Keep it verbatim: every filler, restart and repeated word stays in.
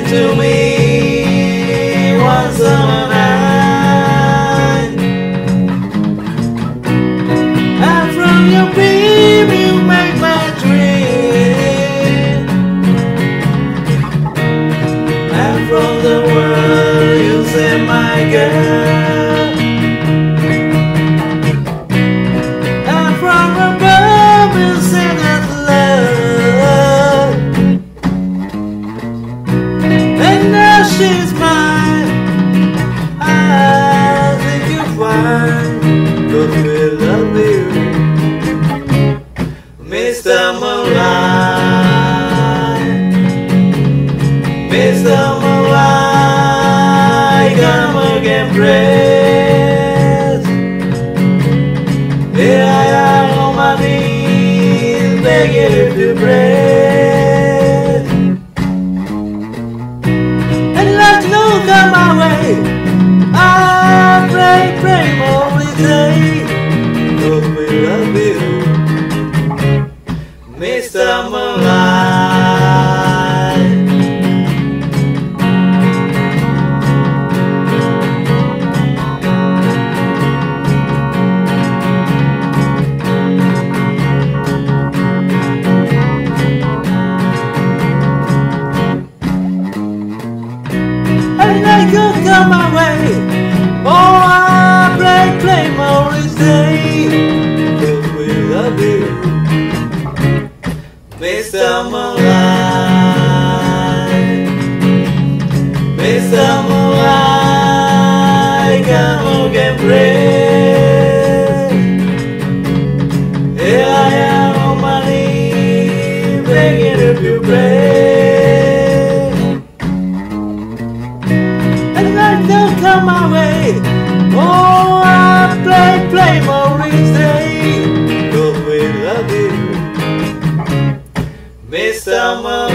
to me one summer night, and from your beam you make my dream, and from the world you say my girl. She's mine, I think you're fine, 'cause we love you, Mister Moonlight, Mister Moonlight, come again, praise. Here I am on my knees, begging you to pray. Come my way, I pray, pray only day, 'cause we love you, Mister Moonlight. And I could come my way, oh I pray, pray only day, 'cause we love you, Mister Moonlight, Mister Moonlight, come again, pray. Here I am on my knees, begging if you pray. Don't come my way, oh I play, play Maurice Day, 'cause we love you, Mister Moonlight.